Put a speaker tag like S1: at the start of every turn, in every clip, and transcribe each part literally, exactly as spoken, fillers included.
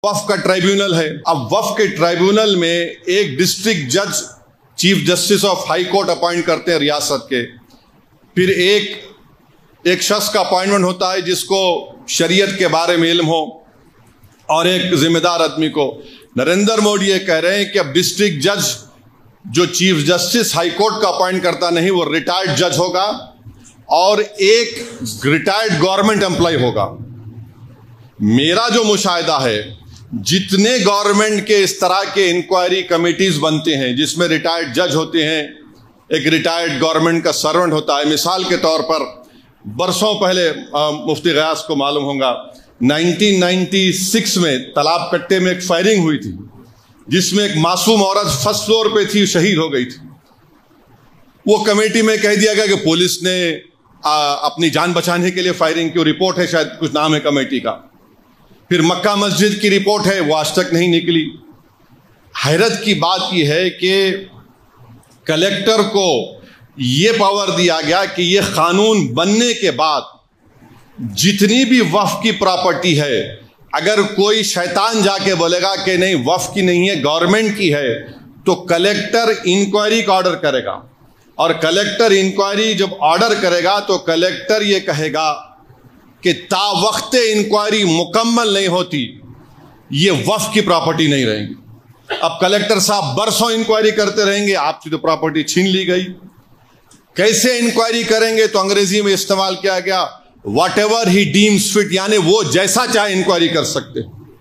S1: वक्फ का ट्राइब्यूनल है। अब वक्फ के ट्राइब्यूनल में एक डिस्ट्रिक्ट जज chief justice of high court appoint करते हैं रियासत के, फिर एक एक शख्स का अपॉइंटमेंट होता है जिसको शरीयत के बारे में इल्म हो, और एक जिम्मेदार आदमी को। नरेंद्र मोदी ये कह रहे हैं कि अब डिस्ट्रिक्ट जज जो चीफ जस्टिस हाई कोर्ट का अपॉइंट करता नहीं, वो रिटायर्ड जज होगा और एक रिटायर्ड गवर्नमेंट एम्प्लॉय होगा। मेरा जो मुशाहिदा है, जितने गवर्नमेंट के इस तरह के इंक्वायरी कमिटीज बनते हैं जिसमें रिटायर्ड जज होते हैं, एक रिटायर्ड गवर्नमेंट का सर्वेंट होता है। मिसाल के तौर पर बरसों पहले आ, मुफ्ती गयास को मालूम होगा, नाइनटीन नाइंटी सिक्स में तालाब कट्टे में एक फायरिंग हुई थी जिसमें एक मासूम औरत फर्स्ट फ्लोर पे थी, शहीद हो गई थी। वो कमेटी में कह दिया गया कि पुलिस ने आ, अपनी जान बचाने के लिए फायरिंग की। रिपोर्ट है, शायद कुछ नाम है कमेटी का। फिर मक्का मस्जिद की रिपोर्ट है, वो आज तक नहीं निकली। हैरत की बात यह है कि कलेक्टर को यह पावर दिया गया कि यह कानून बनने के बाद जितनी भी वक्फ की प्रॉपर्टी है, अगर कोई शैतान जाके बोलेगा कि नहीं वक्फ की नहीं है, गवर्नमेंट की है, तो कलेक्टर इंक्वायरी का ऑर्डर करेगा। और कलेक्टर इंक्वायरी जब ऑर्डर करेगा तो कलेक्टर ये कहेगा कि ता वक्त इंक्वायरी मुकम्मल नहीं होती, ये वक्फ की प्रॉपर्टी नहीं रहेगी। अब कलेक्टर साहब बरसों इंक्वायरी करते रहेंगे, आपकी तो प्रॉपर्टी छीन ली गई। कैसे इंक्वायरी करेंगे? तो अंग्रेजी में इस्तेमाल किया गया whatever he deems fit, यानी वो जैसा चाहे इंक्वायरी कर सकते।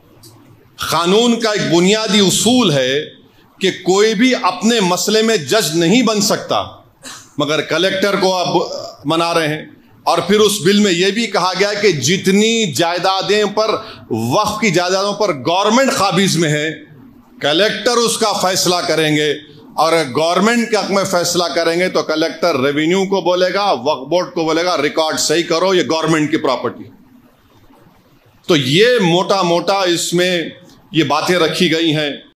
S1: कानून का एक बुनियादी उसूल है कि कोई भी अपने मसले में जज नहीं बन सकता, मगर कलेक्टर को अब मना रहे हैं। और फिर उस बिल में यह भी कहा गया कि जितनी जायदादें पर, वक्फ की जायदादों पर गवर्नमेंट काबिज में है, कलेक्टर उसका फैसला करेंगे। और गवर्नमेंट के हक में फैसला करेंगे तो कलेक्टर रेवेन्यू को बोलेगा, वक्फ बोर्ड को बोलेगा रिकॉर्ड सही करो, ये गवर्नमेंट की प्रॉपर्टी। तो ये मोटा मोटा इसमें ये बातें रखी गई हैं।